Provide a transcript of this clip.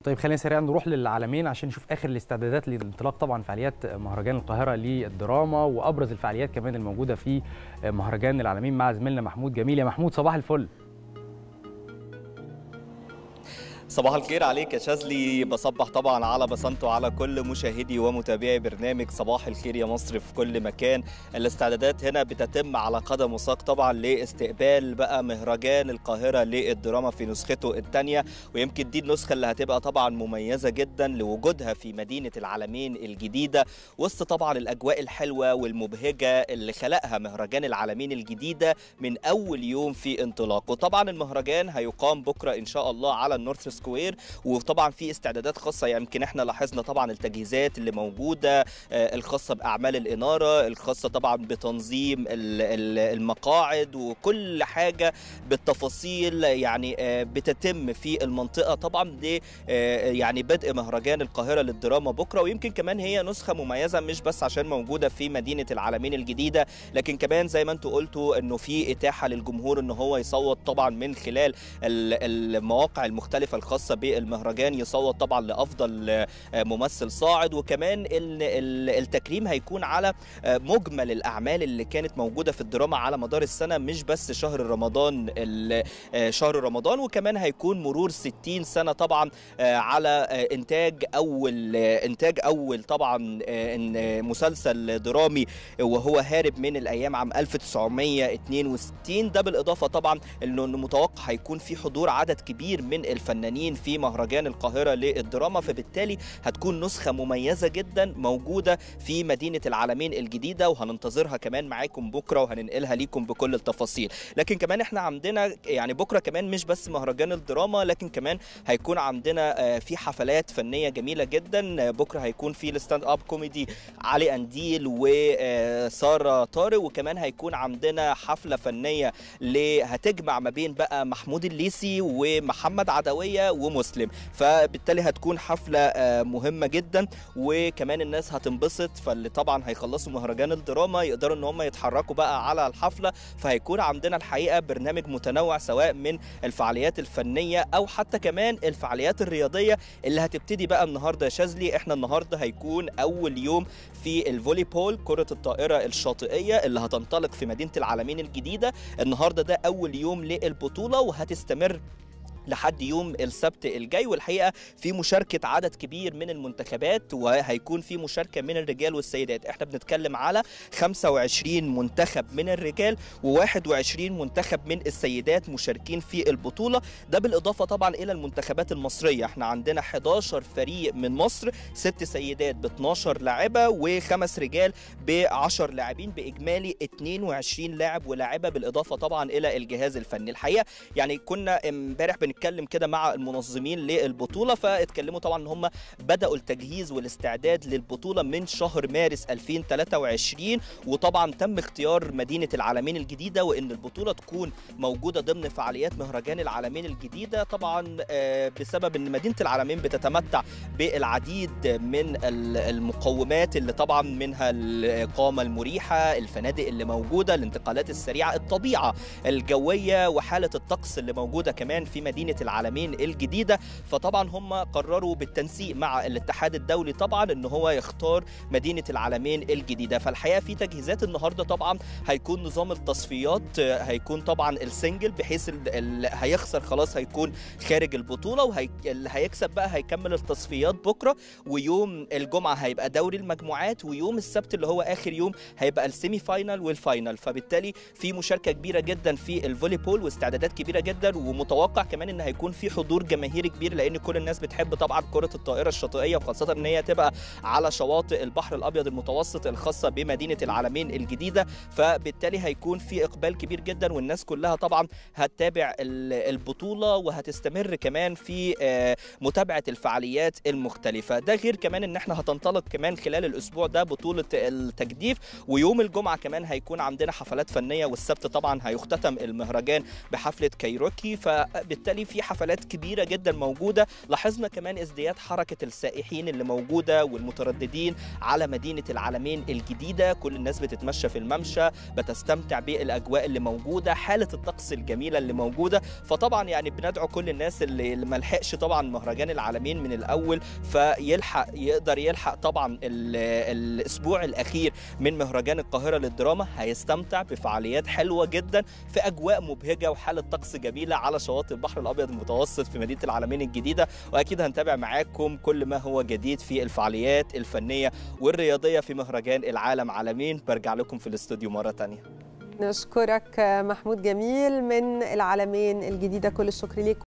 طيب خلينا سريعا نروح للعالمين عشان نشوف اخر الاستعدادات للانطلاق طبعا فعاليات مهرجان القاهره للدراما وابرز الفعاليات كمان الموجوده في مهرجان العالمين مع زميلنا محمود جميل. يا محمود صباح الفل. صباح الخير عليك يا شاذلي، بصبح طبعا على بسنته وعلى كل مشاهدي ومتابعي برنامج صباح الخير يا مصر في كل مكان. الاستعدادات هنا بتتم على قدم وساق طبعا لاستقبال بقى مهرجان القاهرة للدراما في نسخته الثانية، ويمكن دي النسخة اللي هتبقى طبعا مميزة جدا لوجودها في مدينة العالمين الجديدة، وسط طبعا الأجواء الحلوة والمبهجة اللي خلقها مهرجان العالمين الجديدة من أول يوم في انطلاقه. طبعا المهرجان هيقام بكرة إن شاء الله على النورث سكوير، وطبعا في استعدادات خاصه. يمكن احنا لاحظنا طبعا التجهيزات اللي موجوده الخاصه باعمال الاناره، الخاصه طبعا بتنظيم المقاعد وكل حاجه بالتفاصيل يعني بتتم في المنطقه طبعا دي يعني بدء مهرجان القاهره للدراما بكره. ويمكن كمان هي نسخه مميزه مش بس عشان موجوده في مدينه العالمين الجديده، لكن كمان زي ما انتم قلتوا انه في اتاحه للجمهور ان هو يصوت طبعا من خلال المواقع المختلفه الخاصه بالمهرجان، يصوت طبعا لافضل ممثل صاعد. وكمان التكريم هيكون على مجمل الاعمال اللي كانت موجوده في الدراما على مدار السنه، مش بس شهر رمضان. وكمان هيكون مرور 60 سنه طبعا على انتاج اول طبعا مسلسل درامي وهو هارب من الايام عام 1962. ده بالاضافه طبعا انه متوقع هيكون في حضور عدد كبير من الفنانين في مهرجان القاهرة للدراما، فبالتالي هتكون نسخة مميزة جدا موجودة في مدينة العالمين الجديدة، وهننتظرها كمان معاكم بكرة وهننقلها ليكم بكل التفاصيل. لكن كمان احنا عندنا يعني بكرة كمان مش بس مهرجان الدراما، لكن كمان هيكون عندنا في حفلات فنية جميلة جدا. بكرة هيكون في الستاند اب كوميدي علي قنديل وسارة طارق، وكمان هيكون عندنا حفلة فنية هتجمع ما بين بقى محمود الليثي ومحمد عدوية ومسلم، فبالتالي هتكون حفلة مهمة جدا وكمان الناس هتنبسط. فاللي طبعا هيخلصوا مهرجان الدراما يقدروا ان هم يتحركوا بقى على الحفلة، فهيكون عندنا الحقيقة برنامج متنوع سواء من الفعاليات الفنية او حتى كمان الفعاليات الرياضية اللي هتبتدي بقى النهاردة يا شاذلي. احنا النهاردة هيكون اول يوم في الفولي بول، كرة الطائرة الشاطئية اللي هتنطلق في مدينة العالمين الجديدة. النهاردة ده اول يوم للبطولة وهتستمر لحد يوم السبت الجاي، والحقيقه في مشاركه عدد كبير من المنتخبات، وهيكون في مشاركه من الرجال والسيدات. احنا بنتكلم على 25 منتخب من الرجال و21 منتخب من السيدات مشاركين في البطوله. ده بالاضافه طبعا الى المنتخبات المصريه. احنا عندنا 11 فريق من مصر، 6 سيدات ب 12 لاعبه و5 رجال ب 10 لاعبين، باجمالي 22 لاعب ولاعبه، بالاضافه طبعا الى الجهاز الفني. الحقيقه يعني كنا امبارح بنتكلم كده مع المنظمين للبطوله، فاتكلموا طبعا ان هم بداوا التجهيز والاستعداد للبطوله من شهر مارس 2023، وطبعا تم اختيار مدينه العالمين الجديده وان البطوله تكون موجوده ضمن فعاليات مهرجان العالمين الجديده. طبعا بسبب ان مدينه العالمين بتتمتع بالعديد من المقومات اللي طبعا منها الاقامه المريحه، الفنادق اللي موجوده، الانتقالات السريعه، الطبيعه الجويه، وحاله الطقس اللي موجوده كمان في مدينة العالمين الجديدة. فطبعا هم قرروا بالتنسيق مع الاتحاد الدولي طبعا ان هو يختار مدينة العالمين الجديدة. فالحقيقة في تجهيزات النهاردة طبعا هيكون نظام التصفيات، هيكون طبعا السنجل بحيث اللي هيخسر خلاص هيكون خارج البطولة، واللي هيكسب بقى هيكمل التصفيات بكرة. ويوم الجمعة هيبقى دوري المجموعات، ويوم السبت اللي هو اخر يوم هيبقى السيمي فاينال والفاينال. فبالتالي في مشاركة كبيرة جدا في الفولي بول واستعدادات كبيرة جدا، ومتوقع كمان ان هيكون في حضور جماهيري كبير لان كل الناس بتحب طبعا كرة الطائرة الشاطئية، وخاصة ان هي تبقى على شواطئ البحر الابيض المتوسط الخاصة بمدينة العالمين الجديدة. فبالتالي هيكون في اقبال كبير جدا، والناس كلها طبعا هتتابع البطولة وهتستمر كمان في متابعة الفعاليات المختلفة. ده غير كمان ان احنا هتنطلق كمان خلال الاسبوع ده بطولة التجديف، ويوم الجمعة كمان هيكون عندنا حفلات فنية، والسبت طبعا هيختتم المهرجان بحفلة كايروكي. فبالتالي في حفلات كبيره جدا موجوده. لاحظنا كمان ازدياد حركه السائحين اللي موجوده والمترددين على مدينه العلمين الجديده، كل الناس بتتمشى في الممشى بتستمتع بالاجواء اللي موجوده، حاله الطقس الجميله اللي موجوده. فطبعا يعني بندعو كل الناس اللي ما لحقش طبعا مهرجان العلمين من الاول يقدر يلحق طبعا الاسبوع الاخير من مهرجان القاهره للدراما، هيستمتع بفعاليات حلوه جدا في اجواء مبهجه وحاله طقس جميله على شواطئ البحر الابيض المتوسط في مدينه العلمين الجديده. واكيد هنتابع معاكم كل ما هو جديد في الفعاليات الفنيه والرياضيه في مهرجان العالم عالمين. برجع لكم في الاستوديو مره ثانيه. نشكرك محمود جميل من العلمين الجديده، كل الشكر ليك.